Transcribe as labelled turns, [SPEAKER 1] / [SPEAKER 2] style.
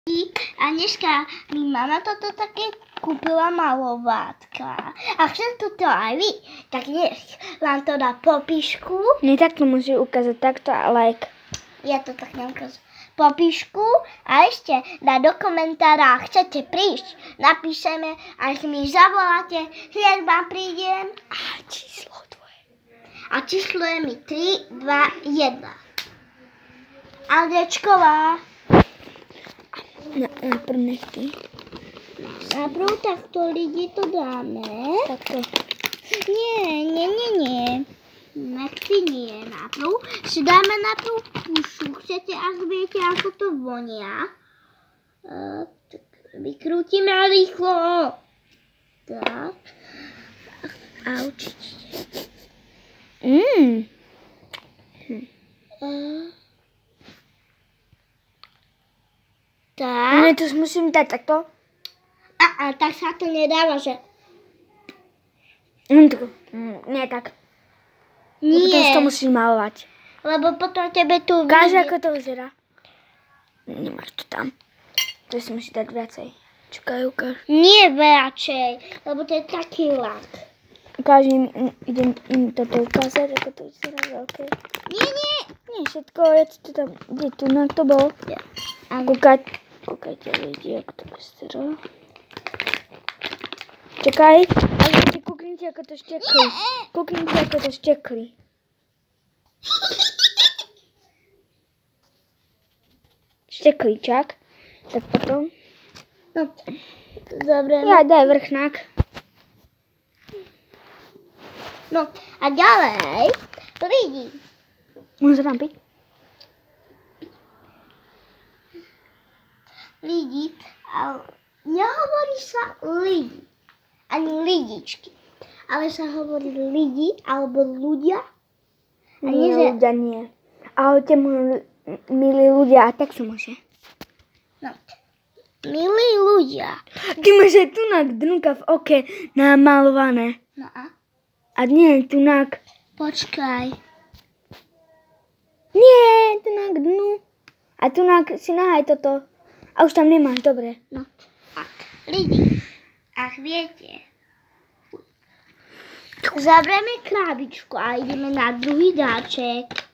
[SPEAKER 1] A dneska mi mama toto také kúpila malovátka. A chcem toto aj vy, tak nech vám to dá popíšku.
[SPEAKER 2] Nie takto musíš ukázať, takto a like.
[SPEAKER 1] Ja to tak neukážem. Popíšku a ešte dá do komentára, chcete prísť. Napíšeme, až mi zavoláte, hneď vám prídem.
[SPEAKER 2] A číslo tvoje.
[SPEAKER 1] A číslo je mi 3, 2, 1. Andrečková.
[SPEAKER 2] Najprv nech ty.
[SPEAKER 1] Najprv takto lidi to dáme.
[SPEAKER 2] Takto.
[SPEAKER 1] Nie. Nechci nie. Najprv si dáme najprv pušu. Chcete, ak viete, ako to vonia. Tak vykrútime rýchlo. Tak. A určite. Tak.
[SPEAKER 2] No to musím dať takto.
[SPEAKER 1] Tak sa to nedáva, že...
[SPEAKER 2] Nie tak.
[SPEAKER 1] Nie.
[SPEAKER 2] Potom to musíš malovať.
[SPEAKER 1] Lebo potom tebe tu...
[SPEAKER 2] Ukáž, ako to vyzerá. Nemáš to tam. To si musíš dať viacej. Čakaj, ukáž.
[SPEAKER 1] Nie radšej, lebo to je taký lak.
[SPEAKER 2] Ukáž idem im toto ukázať, ako to vyzerá veľké.
[SPEAKER 1] Nie.
[SPEAKER 2] Nie všetko, ja to tam, kde tu na to bol. Kúkajte lidi, ako to vyzerá. Čakaj, ale kúknite, ako to štekli. Kúknite, ako to štekli. Šteklíčak. Tak potom.
[SPEAKER 1] No, dobre.
[SPEAKER 2] Ja daj vrchnák.
[SPEAKER 1] No, a ďalej, lidi.
[SPEAKER 2] Môžem vám piť?
[SPEAKER 1] Lidi, ale nehovorí sa lidi, ani lidičky, ale sa hovorí lidi alebo ľudia.
[SPEAKER 2] Nie, ľudia nie. Ahojte, milí ľudia, a tak sa môže.
[SPEAKER 1] No, milí ľudia.
[SPEAKER 2] Ty máš aj tunak dnúka v oke namalované.
[SPEAKER 1] No a?
[SPEAKER 2] A nie, tunak.
[SPEAKER 1] Počkaj.
[SPEAKER 2] Nie, tunak dnu. A tunak si nahaj toto. A už tam nemáš, dobre.
[SPEAKER 1] No, tak. Lidi, ach viete. Zavrieme krabičku a ideme na druhý dáček.